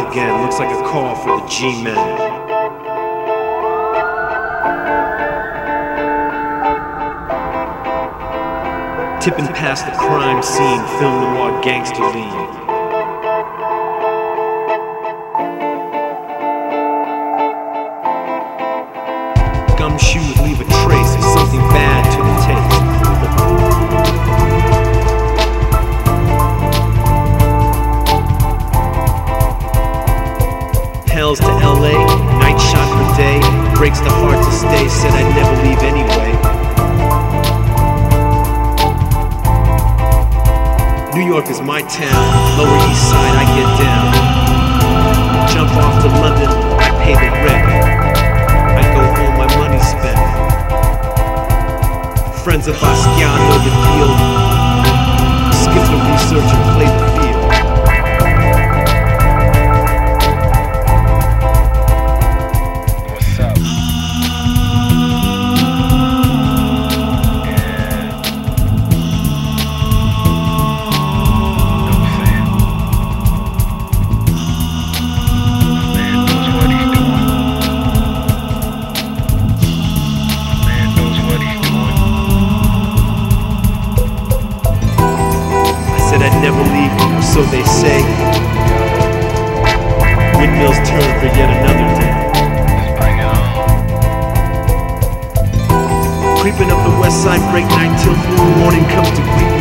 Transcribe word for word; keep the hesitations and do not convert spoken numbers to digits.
again. Looks like a call for the G-men. Tipping past the crime scene, film noir gangster lean. Gumshoes leave a trace of something bad to the taste. Hells to L A, night shot per day, breaks the heart to stay, said I'd never leave anyway. New York is my town, Lower East Side I get down. Jump off to London, I pay the rent. I go home, my money's spent. Friends of Basquiat know the deal. Skip the research and play the field. So they say, windmills turn for yet another day. Creeping up the west side, break night till noon, morning comes to greet